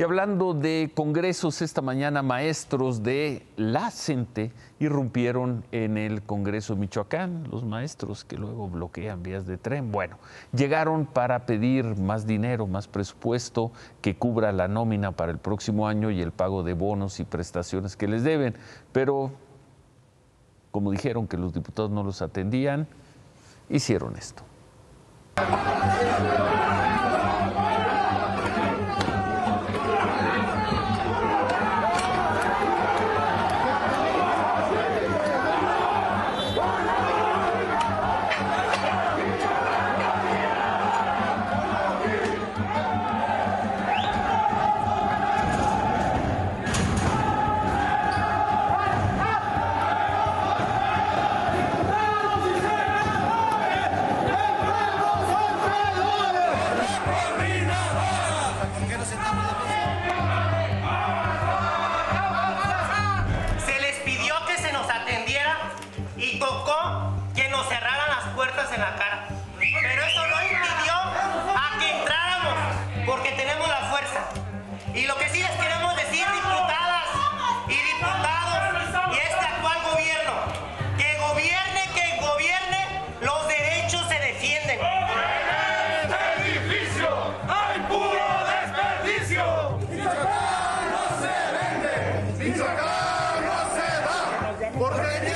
Y hablando de congresos, esta mañana maestros de la CENTE irrumpieron en el Congreso de Michoacán, los maestros que luego bloquean vías de tren. Bueno, llegaron para pedir más dinero, más presupuesto que cubra la nómina para el próximo año y el pago de bonos y prestaciones que les deben. Pero, como dijeron que los diputados no los atendían, hicieron esto. Y tocó que nos cerraran las puertas en la cara. Pero eso no impidió a que entráramos, porque tenemos la fuerza. Y lo que sí les queremos decir, diputadas y diputados, y este actual gobierno, que gobierne, los derechos se defienden. ¡En este edificio hay puro desperdicio! Michoacán no se vende, Michoacán no se da, porque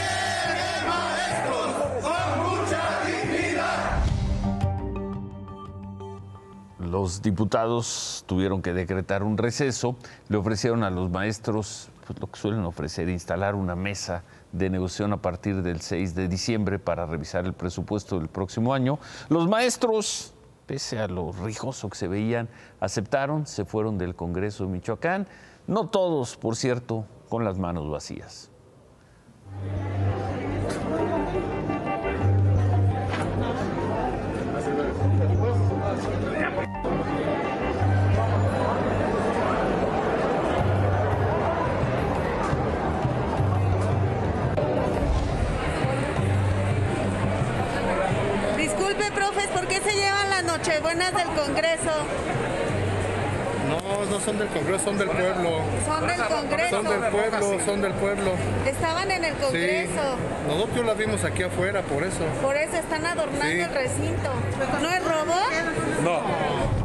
los diputados tuvieron que decretar un receso, le ofrecieron a los maestros pues, lo que suelen ofrecer, instalar una mesa de negociación a partir del 6 de diciembre para revisar el presupuesto del próximo año. Los maestros, pese a lo rijoso que se veían, aceptaron, se fueron del Congreso de Michoacán, no todos, por cierto, con las manos vacías. Disculpe, profes, ¿por qué se llevan las nochebuenas del Congreso? No son del Congreso, son del pueblo. Son del Congreso. Son del pueblo. Estaban en el Congreso. Sí. Nosotros las vimos aquí afuera, por eso. Por eso están adornando el recinto. ¿No es robo? No.